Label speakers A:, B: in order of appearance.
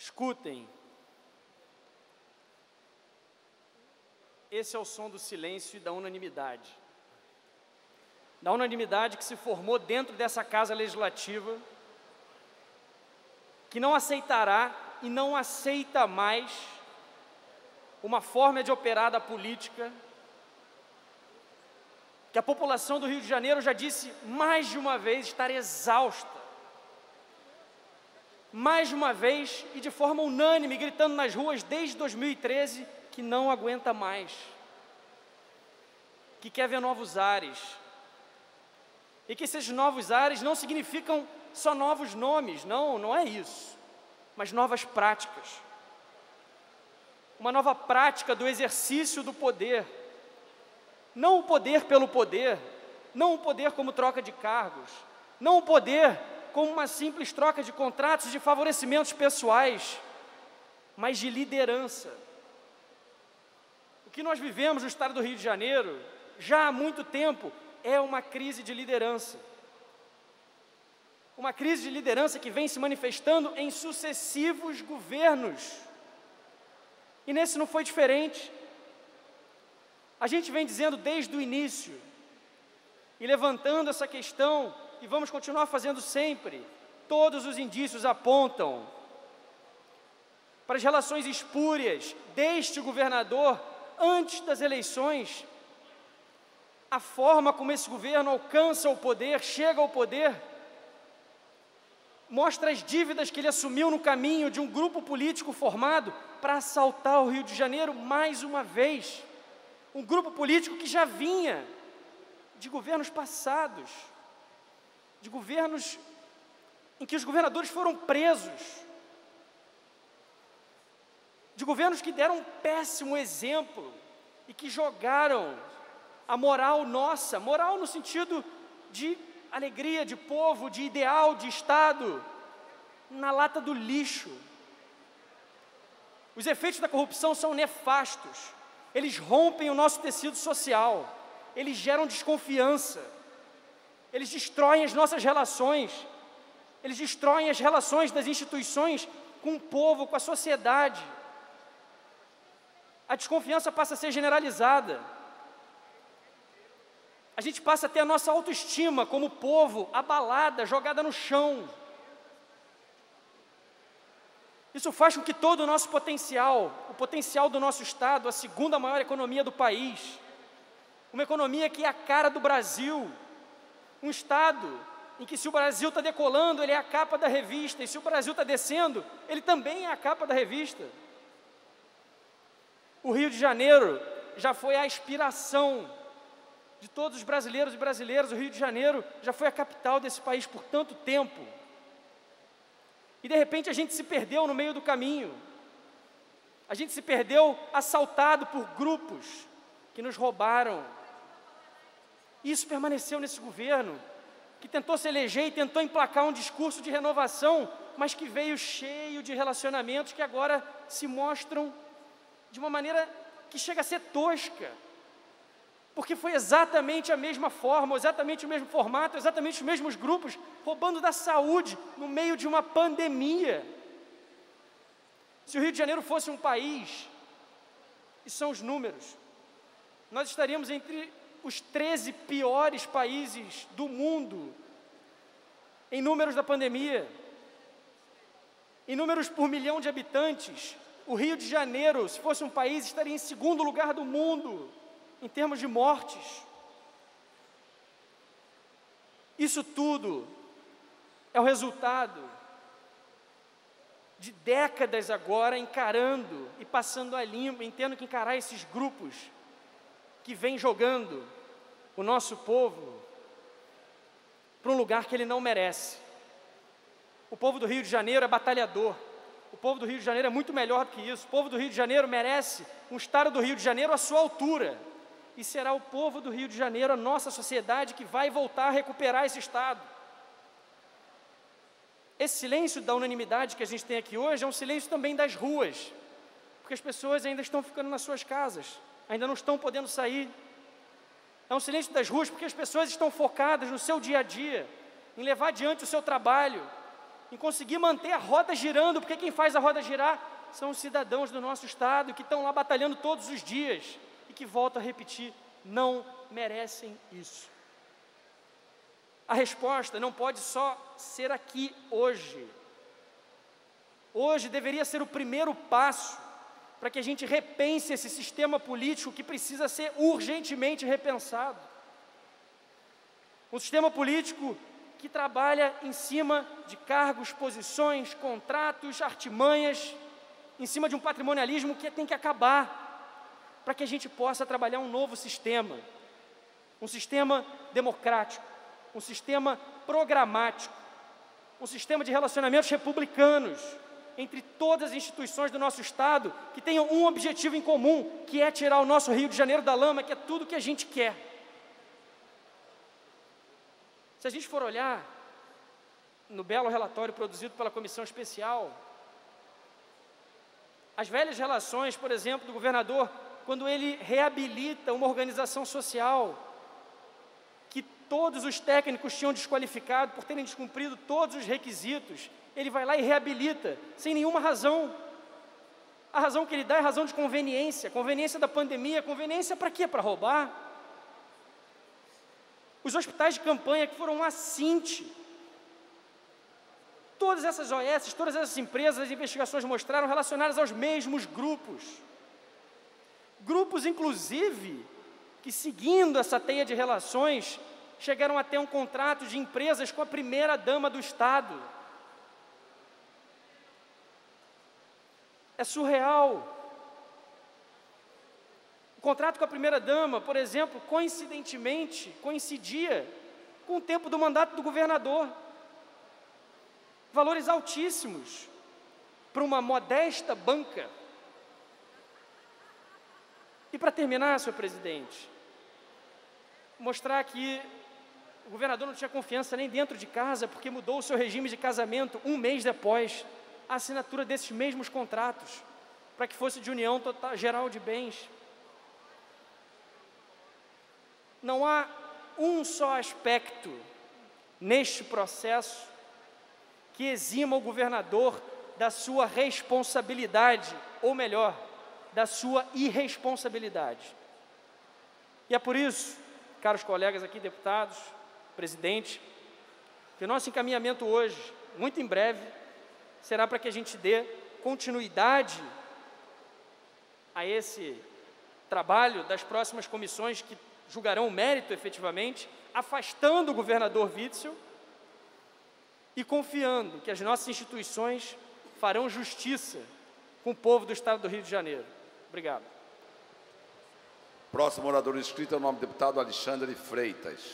A: Escutem. Esse é o som do silêncio e da unanimidade. Da unanimidade que se formou dentro dessa casa legislativa, que não aceitará e não aceita mais uma forma de operar da política, que a população do Rio de Janeiro já disse mais de uma vez estar exausta, mais de uma vez e de forma unânime, gritando nas ruas desde 2013, que não aguenta mais, que quer ver novos ares, e que esses novos ares não significam só novos nomes, não é isso, mas novas práticas. Uma nova prática do exercício do poder, não o poder pelo poder, não o poder como troca de cargos, não o poder como uma simples troca de contratos de favorecimentos pessoais, mas de liderança. O que nós vivemos no estado do Rio de Janeiro, já há muito tempo, é uma crise de liderança. Uma crise de liderança que vem se manifestando em sucessivos governos. E nesse não foi diferente. A gente vem dizendo desde o início, e levantando essa questão, e vamos continuar fazendo sempre, todos os indícios apontam para as relações espúrias deste governador antes das eleições, a forma como esse governo alcança o poder, chega ao poder, mostra as dívidas que ele assumiu no caminho de um grupo político formado para assaltar o Rio de Janeiro mais uma vez. Um grupo político que já vinha de governos passados, de governos em que os governadores foram presos, de governos que deram um péssimo exemplo e que jogaram a moral nossa, moral no sentido de alegria, de povo, de ideal, de Estado, na lata do lixo. Os efeitos da corrupção são nefastos, eles rompem o nosso tecido social, eles geram desconfiança, eles destroem as nossas relações, eles destroem as relações das instituições com o povo, com a sociedade. A desconfiança passa a ser generalizada. A gente passa a ter a nossa autoestima como povo abalada, jogada no chão. Isso faz com que todo o nosso potencial, o potencial do nosso Estado, a segunda maior economia do país, uma economia que é a cara do Brasil, um Estado em que se o Brasil está decolando, ele é a capa da revista, e se o Brasil está descendo, ele também é a capa da revista. O Rio de Janeiro já foi a aspiração de todos os brasileiros e brasileiras. O Rio de Janeiro já foi a capital desse país por tanto tempo. E de repente a gente se perdeu no meio do caminho. A gente se perdeu assaltado por grupos que nos roubaram. Isso permaneceu nesse governo, que tentou se eleger e tentou emplacar um discurso de renovação, mas que veio cheio de relacionamentos que agora se mostram de uma maneira que chega a ser tosca. Porque foi exatamente a mesma forma, exatamente o mesmo formato, exatamente os mesmos grupos, roubando da saúde no meio de uma pandemia. Se o Rio de Janeiro fosse um país, e são os números, nós estaríamos entre os 13 piores países do mundo em números da pandemia. Em números por milhão de habitantes, o Rio de Janeiro, se fosse um país, estaria em segundo lugar do mundo em termos de mortes. Isso tudo é o resultado de décadas agora encarando e passando a limpo, tendo que encarar esses grupos que vêm jogando o nosso povo para um lugar que ele não merece. O povo do Rio de Janeiro é batalhador. O povo do Rio de Janeiro é muito melhor do que isso. O povo do Rio de Janeiro merece um Estado do Rio de Janeiro à sua altura. E será o povo do Rio de Janeiro, a nossa sociedade, que vai voltar a recuperar esse Estado. Esse silêncio da unanimidade que a gente tem aqui hoje é um silêncio também das ruas, porque as pessoas ainda estão ficando nas suas casas, ainda não estão podendo sair. É um silêncio das ruas porque as pessoas estão focadas no seu dia a dia, em levar adiante o seu trabalho, em conseguir manter a roda girando, porque quem faz a roda girar são os cidadãos do nosso estado, que estão lá batalhando todos os dias, e que, volto a repetir, não merecem isso. A resposta não pode só ser aqui hoje. Hoje deveria ser o primeiro passo para que a gente repense esse sistema político que precisa ser urgentemente repensado. Um sistema político que trabalha em cima de cargos, posições, contratos, artimanhas, em cima de um patrimonialismo que tem que acabar, para que a gente possa trabalhar um novo sistema, um sistema democrático, um sistema programático, um sistema de relacionamentos republicanos entre todas as instituições do nosso Estado, que tenham um objetivo em comum, que é tirar o nosso Rio de Janeiro da lama, que é tudo que a gente quer. Se a gente for olhar no belo relatório produzido pela Comissão Especial, as velhas relações, por exemplo, do governador, quando ele reabilita uma organização social que todos os técnicos tinham desqualificado por terem descumprido todos os requisitos, ele vai lá e reabilita, sem nenhuma razão. A razão que ele dá é razão de conveniência, conveniência da pandemia. Conveniência para quê? Para roubar? Os hospitais de campanha que foram um assinte. Todas essas OS, todas essas empresas, as investigações mostraram relacionadas aos mesmos grupos. Grupos, inclusive, que seguindo essa teia de relações, chegaram a ter um contrato de empresas com a primeira-dama do Estado. É surreal. O contrato com a primeira-dama, por exemplo, coincidia com o tempo do mandato do governador. Valores altíssimos para uma modesta banca. E para terminar, senhor presidente, mostrar que o governador não tinha confiança nem dentro de casa, porque mudou o seu regime de casamento um mês depois a assinatura desses mesmos contratos, para que fosse de união total, geral de bens. Não há um só aspecto neste processo que exima o governador da sua responsabilidade, ou melhor, da sua irresponsabilidade. E é por isso, caros colegas aqui, deputados, presidente, que o nosso encaminhamento hoje, muito em breve, será para que a gente dê continuidade a esse trabalho das próximas comissões que julgarão o mérito efetivamente, afastando o governador Witzel e confiando que as nossas instituições farão justiça com o povo do Estado do Rio de Janeiro. Obrigado.
B: Próximo orador inscrito é o nome do deputado Alexandre Freitas.